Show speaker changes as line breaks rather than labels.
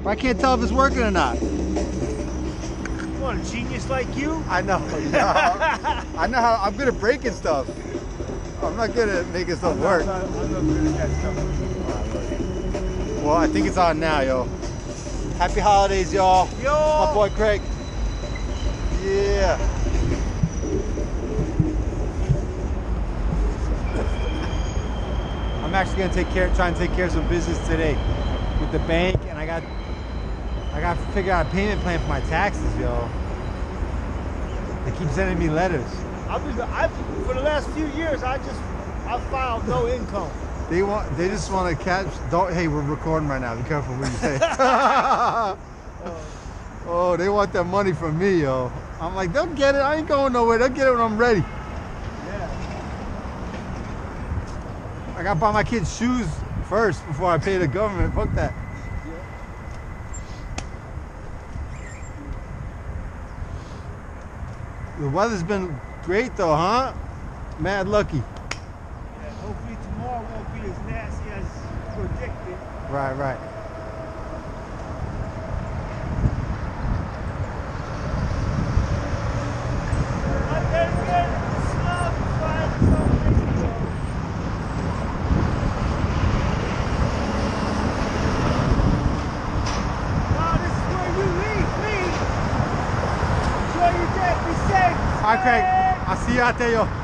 I can't tell if it's working or not.
You want a genius like you?
I know. I know how. I'm good at breaking stuff. I'm not good at making stuff work.
I'm not good at that stuff.
Well, I think it's on now, yo. Happy holidays, y'all.
Yo!
My boy Craig. Yeah. I'm actually gonna try and take care of some business today with the bank, and I got to figure out a payment plan for my taxes, yo. They keep sending me letters.
For the last few years, I filed no income.
They just want to catch. Hey, we're recording right now. Be careful what you say. Oh, they want that money from me, yo. I'm like, they'll get it. I ain't going nowhere. They'll get it when I'm ready.
Yeah.
I gotta buy my kids shoes first before I pay the government. Fuck that.
Yeah.
The weather's been great though, huh? Mad lucky.
Yeah, hopefully tomorrow won't be as nasty as predicted.
Right, right. All right, Craig. I'll see you out there, yo.